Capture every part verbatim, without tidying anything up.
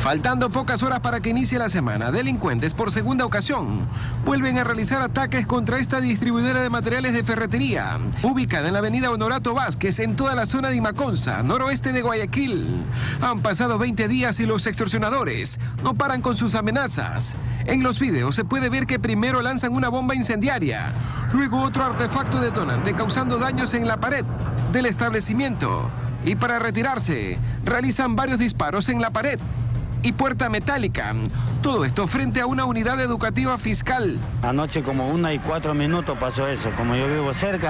Faltando pocas horas para que inicie la semana, delincuentes por segunda ocasión vuelven a realizar ataques contra esta distribuidora de materiales de ferretería, ubicada en la avenida Honorato Vázquez, en toda la zona de Imaconza, noroeste de Guayaquil. Han pasado veinte días y los extorsionadores no paran con sus amenazas. En los videos se puede ver que primero lanzan una bomba incendiaria, luego otro artefacto detonante causando daños en la pared del establecimiento. Y para retirarse, realizan varios disparos en la pared y puerta metálica. Todo esto frente a una unidad educativa fiscal. Anoche como una y cuatro minutos pasó eso, como yo vivo cerca,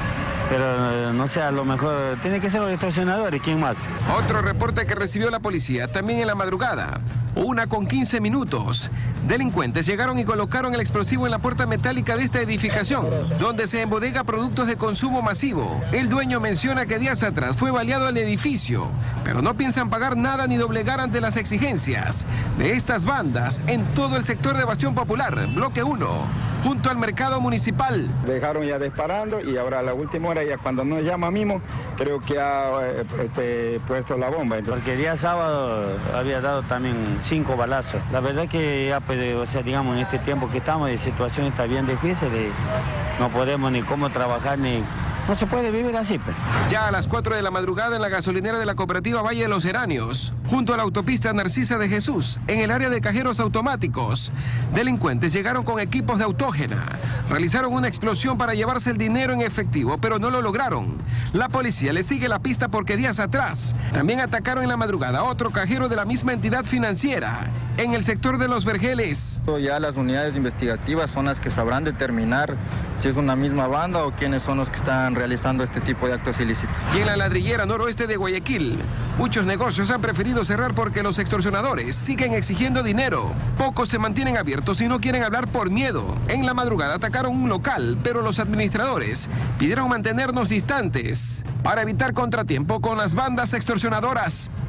pero no sé, a lo mejor tiene que ser los extorsionadores, ¿quién más? Otro reporte que recibió la policía también en la madrugada, una con quince minutos. Delincuentes llegaron y colocaron el explosivo en la puerta metálica de esta edificación, donde se embodega productos de consumo masivo. El dueño menciona que días atrás fue baleado el edificio, pero no piensan pagar nada ni doblegar ante las exigencias de estas bandas en todo el sector de Bastión Popular, bloque uno, junto al mercado municipal. Dejaron ya disparando y ahora a la última hora, ya cuando nos llama Mimo, creo que ha eh, este, puesto la bomba. Entonces... Porque el día sábado había dado también cinco balazos. La verdad que ya, pues, o sea, digamos, en este tiempo que estamos, la situación está bien difícil y no podemos ni cómo trabajar ni... No se puede vivir así, pues. Ya a las cuatro de la madrugada en la gasolinera de la cooperativa Valle de los Geranios, junto a la autopista Narcisa de Jesús, en el área de cajeros automáticos, delincuentes llegaron con equipos de autógena. Realizaron una explosión para llevarse el dinero en efectivo, pero no lo lograron. La policía le sigue la pista porque días atrás también atacaron en la madrugada a otro cajero de la misma entidad financiera, en el sector de Los Vergeles. Ya las unidades investigativas son las que sabrán determinar si es una misma banda o quiénes son los que están realizando este tipo de actos ilícitos. Y en la ladrillera noroeste de Guayaquil, muchos negocios han preferido cerrar porque los extorsionadores siguen exigiendo dinero. Pocos se mantienen abiertos y no quieren hablar por miedo. En la madrugada atacaron un local, pero los administradores pidieron mantenernos distantes para evitar contratiempo con las bandas extorsionadoras.